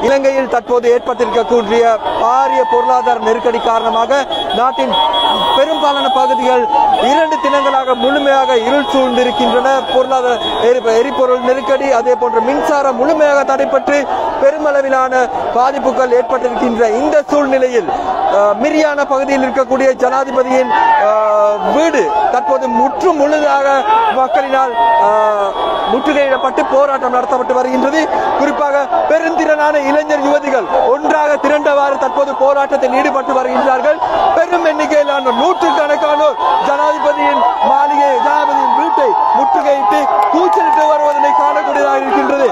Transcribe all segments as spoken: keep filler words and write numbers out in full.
இலங்கையில் தற்போது ஏற்பட்டிருக்கக்கூடிய பாரிய பொருளாதார நெருக்கடி காரணமாக நாட்டின் பெரும்பாலான பகுதிகள் இரண்டு தினங்களாக முழுமையாக இருள் சூழ்ந்திருக்கின்றன. பொருளாதார எரிபொருள் நெருக்கடி, அதே போன்ற மின்சாரம் முழுமையாக தடைப்பட்டு பெருமளவிலான பாதிப்புகள் ஏற்பட்டிருக்கின்ற இந்த சூழ்நிலையில் மிரியான பகுதியில் இருக்கக்கூடிய ஜனாதிபதியின் வீடு தற்போது முற்று முழுதாக மக்களினால் முற்றுகையிடப்பட்டு போராட்டம் நடத்தப்பட்டு வருகின்றது. குறிப்பாக பெருந்திரளான இளைஞர் யுவதிகள் ஒன்றாக திரண்டவாறு தற்போது போராட்டத்தில் ஈடுபட்டு வருகின்றார்கள். பெரும் எண்ணிக்கையிலான நூற்றுக்கணக்கானோர் ஜனாதிபதியின் மாளிகை ஜனாதிபதியின் வீட்டை முற்றுகையிட்டு கூச்சலிட்டு வருவதனை காணக்கூடியதாக இருக்கின்றது.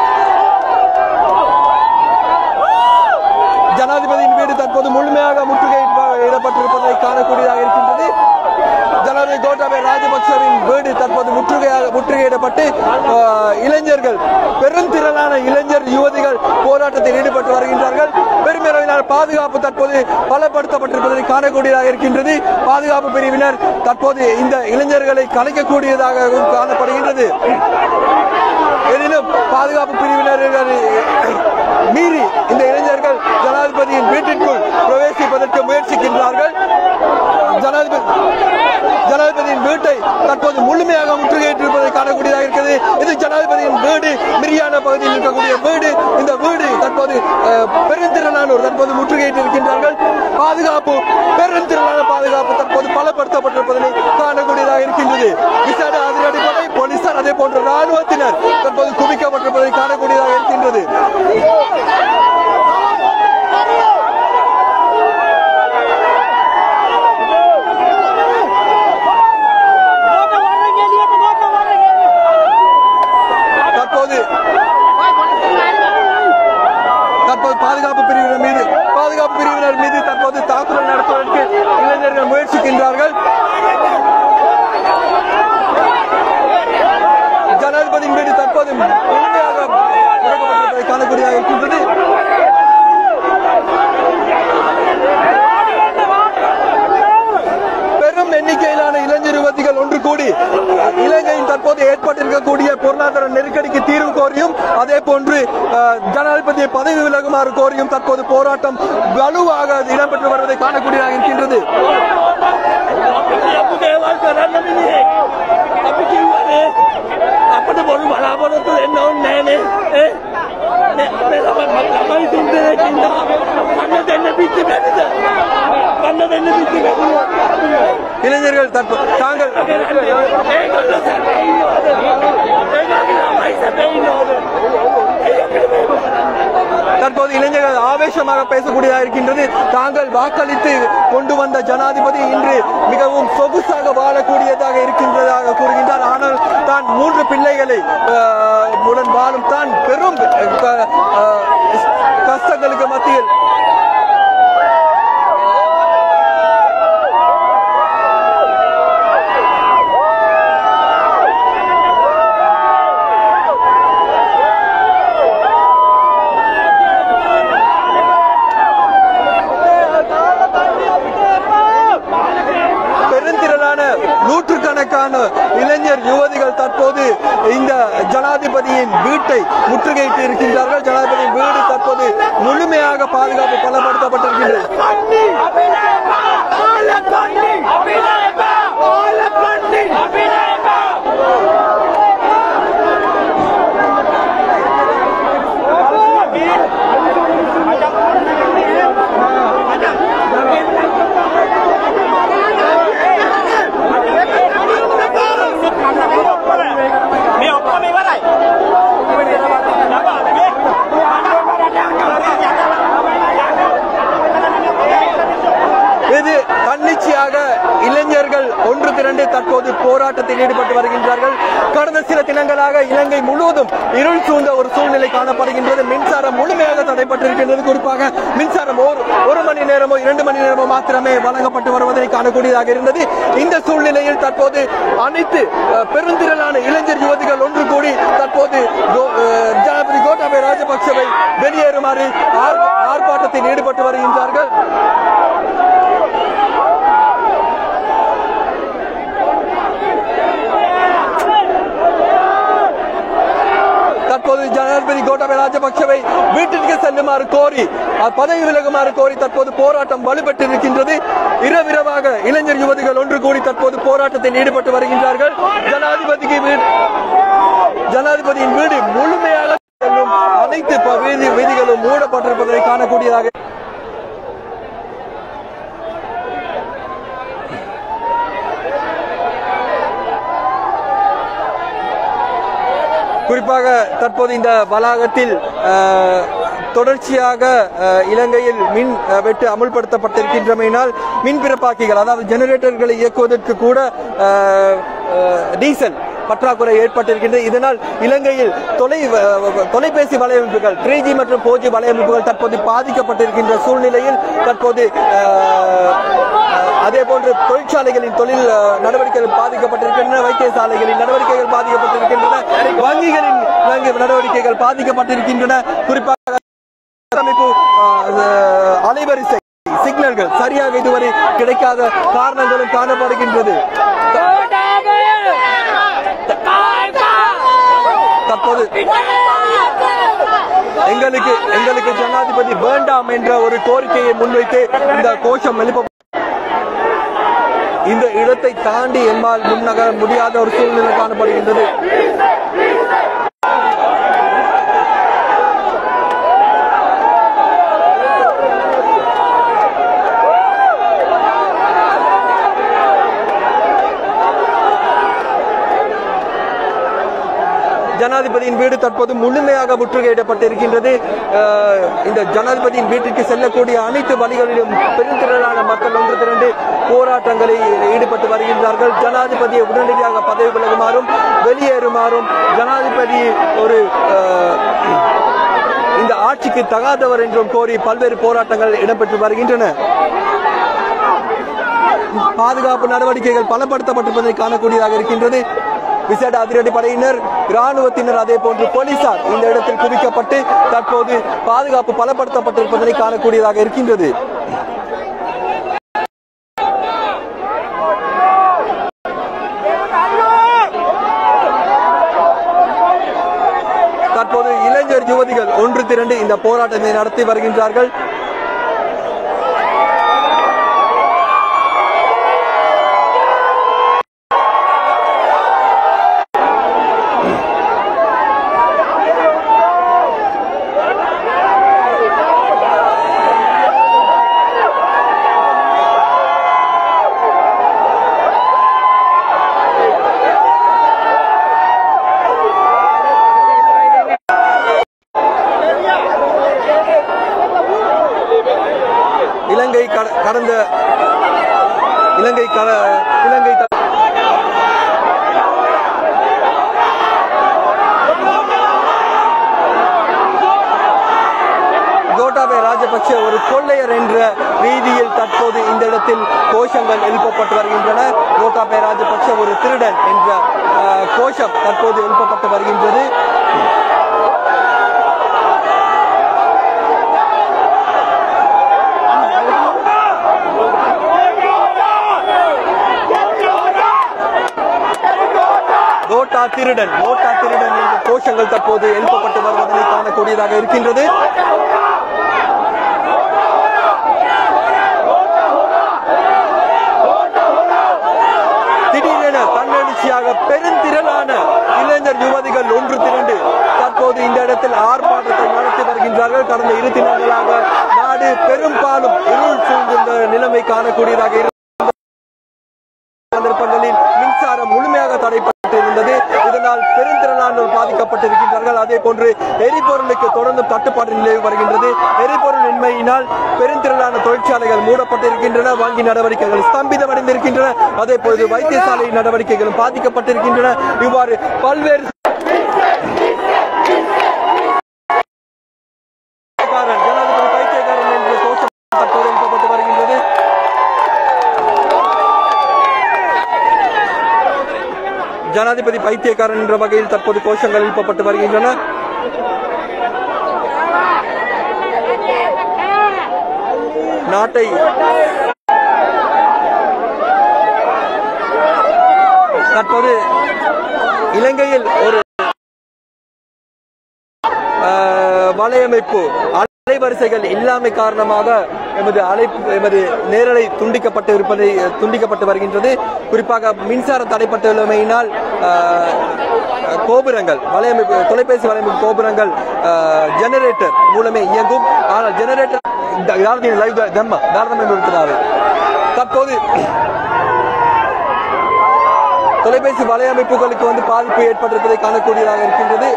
ஜனாதிபதியின் வீடு தற்போது முழுமையாக முற்றுகையிடப்பட்டிருப்பதை காணக்கூடியதாக இருக்கின்றது. ஜனாதிபதி கோட்டாபய ராஜபக்சவின் வீடு தற்போது முற்றுகையாக முற்றுகையிடப்பட்டு இளைஞர்கள் பெருந்திரளான இளைஞர் யுவதிகள் போராட்டத்தில் ஈடுபட்டு வருகின்றார்கள். பெருமளவிலான பாதுகாப்பு தற்போது பலப்படுத்தப்பட்டிருப்பதை காணக்கூடியதாக இருக்கின்றது. பாதுகாப்பு பிரிவினர் தற்போது இந்த இளைஞர்களை கலைக்கக்கூடியதாக காணப்படுகின்றது. எனினும் பாதுகாப்பு பிரிவினர்கள் மீறி இந்த இளைஞர்கள் ஜனாதிபதியின் வீட்டிற்குள் பிரவேசிப்பதற்கு முயற்சிக்கின்றார்கள். ஜனாதிபதி ஜனாதிபதியின் வீட்டை தற்போது முழுமையாக முற்றுகையிட்டிருப்பதை காணக்கூடியதாக இருக்கிறது. இது ஜனாதிபதியின் வீடு, மிரியான பகுதியில் இருக்கக்கூடிய வீடு. இந்த வீடு தற்போது பெருந்திரளானோர் தற்போது முற்றுகையிட்டு இருக்கின்றார்கள். பாதுகாப்பு பெருந்திரளான பாதுகாப்பு தற்போது பலப்படுத்தப்பட்டிருப்பதனை காணக்கூடியதாக இருக்கின்றது. விசேட அதிரடிப்படை, போலீசார், அதே போன்ற ராணுவத்தினர் தற்போது குவிக்கப்பட்டிருப்பதை காணக்கூடியதாக இருக்கின்றது. தற்போது பாதுகாப்பு பிரிவினர் மீது பாதுகாப்பு பிரிவினர் மீது தற்போது தாக்குதல் நடத்துவதற்கு இளைஞர்கள் முயற்சிக்கின்றார்கள். ஜனாதிபதியின் வீடு தற்போது முழுமையாக முடக்கப்பட்டிருப்பதை காணக்கூடியதாக இருக்கின்றது. பெரும் எண்ணிக்கையிலான இளைஞர் யுவதிகள் ஒன்று கூடி இலங்கையில் தற்போது ஏற்பட்டிருக்கக்கூடிய பொருளாதார நெருக்கடிக்கு தீர்வு கோரியும், அதே போன்று ஜனாதிபதியை பதவி விலகுமாறு கோரியும் தற்போது போராட்டம் வலுவாக இடம்பெற்று வருவதை காணக்கூடியதாக இருக்கின்றது. இளைஞர்கள் தாங்கள் தற்போது இளைஞர்கள் ஆவேசமாக பேசக்கூடியதாக இருக்கின்றது. தாங்கள் வாக்களித்து கொண்டு வந்த ஜனாதிபதி இன்று மிகவும் சொகுசாக வாழக்கூடியதாக இருக்கின்றதாக கூறுகின்றார். ஆனால் தான் மூன்று பிள்ளைகளை உடன் வாழும் தான் பெரும் கஷ்டங்களுக்கு மத்தியில் நூற்றுக்கணக்கான இளைஞர் யுவதிகள் தற்போது இந்த ஜனாதிபதியின் வீட்டை முற்றுகையிட்டு இருக்கின்றார்கள். ஜனாதிபதியின் வீடு தற்போது முழுமையாக பாதுகாப்பு பலப்படுத்தப்பட்டிருக்கின்றது. இது தன்னிச்சையாக இளைஞர்கள் ஒன்று திரண்டு தற்போது போராட்டத்தில் ஈடுபட்டு வருகின்றார்கள். கடந்த சில தினங்களாக இலங்கை முழுவதும் இருள் சூழ்ந்த ஒரு சூழ்நிலை காணப்படுகின்றது. மின்சாரம் முழுமையாக தடைப்பட்டிருக்கின்றது. குறிப்பாக மின்சாரம் ஒரு மணி நேரமோ இரண்டு மணி நேரமோ மாத்திரமே வழங்கப்பட்டு வருவதை காணக்கூடியதாக இருந்தது. இந்த சூழ்நிலையில் தற்போது அனைத்து பெருந்திரளான இளைஞர் யுவதிகள் ஒன்று கூடி தற்போது ஜனாதிபதி கோட்டாபய ராஜபக்சவை வெளியேறுமாறு ஆர்ப்பாட்டத்தில் ஈடுபட்டு வருகின்றார்கள். தற்போது ஜனாதிபதி கோட்டாபய ராஜபக்சவை வீட்டிற்கு செல்லுமாறு கோரி பதவி விலகுமாறு கோரி தற்போது போராட்டம் வலுப்பெற்றிருக்கின்றது. இரவிரவாக இளைஞர் யுவதிகள் ஒன்று கூடி தற்போது போராட்டத்தில் ஈடுபட்டு வருகின்றார்கள். ஜனாதிபதிக்கு ஜனாதிபதியின் வீடு முழுமையாக செல்லும் அனைத்து வீதிகளும் மூடப்பட்டிருப்பதை காணக்கூடியதாக குறிப்பாக தற்போது இந்த வளாகத்தில் தொடர்ச்சியாக இலங்கையில் மின் வெட்டு அமுல்படுத்தப்பட்டிருக்கின்றமையினால் மின் பிறப்பாக்கிகள் அதாவது ஜெனரேட்டர்களை இயக்குவதற்கு கூட டீசல் பற்றாக்குறை ஏற்பட்டிருக்கின்றது. இதனால் இலங்கையில் தொலை தொலைபேசி வலையமைப்புகள் த்ரீ ஜி மற்றும் போர் ஜி வலையமைப்புகள் தற்போது பாதிக்கப்பட்டிருக்கின்ற சூழ்நிலையில் தற்போது அதே போன்று தொழிற்சாலைகளின் தொழில் நடவடிக்கைகள் பாதிக்கப்பட்டிருக்கின்றன, வைத்தியசாலைகளின் நடவடிக்கைகள் பாதிக்கப்பட்டிருக்கின்றன, வங்கிகளின் நடவடிக்கைகள் பாதிக்கப்பட்டிருக்கின்றன. குறிப்பாக அலைவரிசை சிக்னல்கள் சரியாக இதுவரை கிடைக்காத காரணங்களும் காணப்படுகின்றது. தற்போது எங்களுக்கு எங்களுக்கு ஜனாதிபதி வேண்டாம் என்ற ஒரு கோரிக்கையை முன்வைத்து இந்த கோஷம் எழுப்ப இந்த இடத்தை தாண்டி எம்மால் முன்னகர முடியாத ஒரு சூழ்நிலை காணப்படுகின்றது. ஜனாதிபதியின் வீடு தற்போது முழுமையாக முற்றுகையிடப்பட்டிருக்கின்றது. இந்த ஜனாதிபதியின் வீட்டிற்கு செல்லக்கூடிய அனைத்து வழிகளிலும் பெருந்திரளான மக்கள் ஒன்று திரண்டு போராட்டங்களில் ஈடுபட்டு வருகின்றார்கள். ஜனாதிபதியை உடனடியாக பதவி விலகுமாறும் வெளியேறுமாறும் ஜனாதிபதி ஒரு இந்த ஆட்சிக்கு தகாதவர் என்றும் கோரி பல்வேறு போராட்டங்கள் இடம்பெற்று வருகின்றன. பாதுகாப்பு நடவடிக்கைகள் பலப்படுத்தப்பட்டிருப்பதை காணக்கூடியதாக இருக்கின்றது. விசேட அதிரடி படையினர், இராணுவத்தினர், அதே போன்று போலீசார் இந்த இடத்தில் குவிக்கப்பட்டு தற்போது பாதுகாப்பு பலப்படுத்தப்பட்டிருப்பதை காணக்கூடியதாக இருக்கின்றது. தற்போது இளைஞர் யுவதிகள் ஒன்று திரண்டு இந்த போராட்டத்தை நடத்தி வருகின்றார்கள். இலங்கை கடந்த இலங்கை இலங்கை கோட்டாபய ராஜபக்ஷ ஒரு கொள்ளையர் என்ற ரீதியில் தற்போது இந்த இடத்தில் கோஷங்கள் எழுப்பப்பட்டு வருகின்றன. கோட்டாபய ராஜபக்ஷ ஒரு திருடன் என்ற கோஷம் தற்போது எழுப்பப்பட்டு வருகின்றது. கோட்டா திருடன் கோட்டா திருடன் என்ற கோஷங்கள் தற்போது எழுப்பப்பட்டு வருவதனை காணக்கூடியதாக இருக்கின்றது. திடீரென தன்னெழுச்சியாக பெருந்திரளான இளைஞர் யுவதிகள் ஒன்று திரண்டு தற்போது இந்த இடத்தில் ஆர்ப்பாட்டத்தை நடத்தி வருகின்றார்கள். கடந்த இரு தினங்களாக நாடு பெரும்பாலும் இருள் சூழ்ந்த நிலைமை காணக்கூடியதாக சந்தர்ப்பங்களில் மின்சாரம் முழுமையாக தடைப்பட்டிருந்தது. இதனால் பெருந்திரளானோர் பாதிக்கப்பட்டிருக்கின்றார்கள். அதே போன்று எரிபொருளுக்கு தொடர்ந்து தட்டுப்பாடு நிலவி வருகின்றது. எரிபொருள் இன்மையினால் பெருந்திரளான தொழிற்சாலைகள் மூடப்பட்டிருக்கின்றன, வங்கி நடவடிக்கைகள் ஸ்தம்பிதமடைந்திருக்கின்றன, அதே போன்று வைத்தியசாலை நடவடிக்கைகளும் பாதிக்கப்பட்டிருக்கின்றன. இவ்வாறு பல்வேறு ஜனாதிபதி பைத்தியக்காரன் என்ற கோஷம் தற்போது எழுப்பப்பட்டு வருகின்றது. ஜனாதிபதி பைத்தியக்காரன் என்ற வகையில் தற்போது கோஷங்கள் எழுப்பப்பட்டு வருகின்றன. நாட்டை தற்போது இலங்கையில் ஒரு வலையமைப்பு அலைவரிசைகள் இல்லாமை காரணமாக எமது அழைப்பு எமது நேரலை துண்டிக்கப்பட்டு இருப்பதை துண்டிக்கப்பட்டு வருகின்றது. குறிப்பாக மின்சாரம் தடைப்பட்டுள்ளமையினால் கோபுரங்கள் வலையமைப்பு தொலைபேசி வலையமைப்பு கோபுரங்கள் ஜெனரேட்டர் மூலமே இயங்கும். ஆனால் ஜெனரேட்டர் தற்போது தொலைபேசி வலையமைப்புகளுக்கு வந்து பாதிப்பு ஏற்பட்டிருப்பதை காணக்கூடியதாக இருக்கின்றது.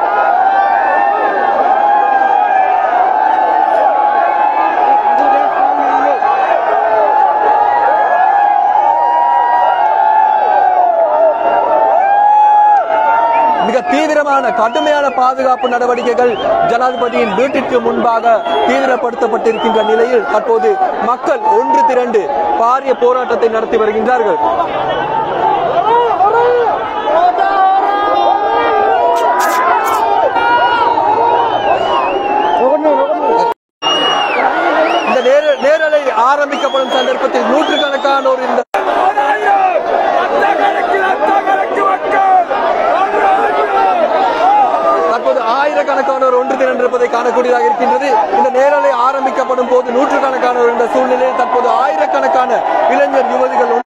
மிக தீவிரமான கடுமையான பாதுகாப்பு நடவடிக்கைகள் ஜனாதிபதியின் வீட்டிற்கு முன்பாக தீவிரப்படுத்தப்பட்டிருக்கின்ற நிலையில் தற்போது மக்கள் ஒன்று திரண்டு பாரிய போராட்டத்தை நடத்தி வருகின்றார்கள். இந்த நேரலை ஆரம்பிக்கப்படும் சந்தர்ப்பத்தில் நூற்றுக்கணக்கானோர் இந்த தற்போது ஆயிரக்கணக்கானோர் ஒன்று திரண்டிருப்பதை காணக்கூடியதாக இருக்கின்றது. இந்த நேரலை ஆரம்பிக்கப்படும் போது நூற்றுக்கணக்கானோர் என்ற சூழ்நிலையில் தற்போது ஆயிரக்கணக்கான இளைஞர் யுவதிகள்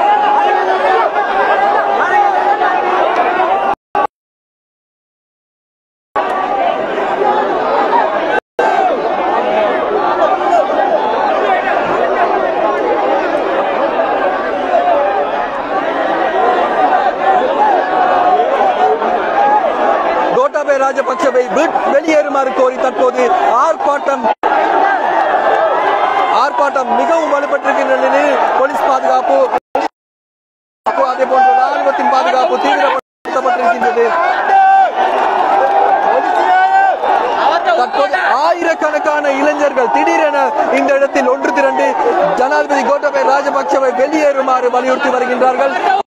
ராஜபக்சவை வெளியேறுமாறு கோரி தற்போது ஆர்ப்பாட்டம் ஆர்ப்பாட்டம் மிகவும் வலுப்பட்டிருக்கின்ற நிலையில் போலீஸ் பாதுகாப்பு அதே போன்று ராணுவத்தின் பாதுகாப்பு தீவிரப்படுத்தப்பட்டிருக்கின்றது. தற்போது ஆயிரக்கணக்கான இளைஞர்கள் திடீரென இந்த இடத்தில் ஒன்று திரண்டு ஜனாதிபதி கோட்டாபய ராஜபக்சவை வெளியேறுமாறு வலியுறுத்தி வருகின்றார்கள்.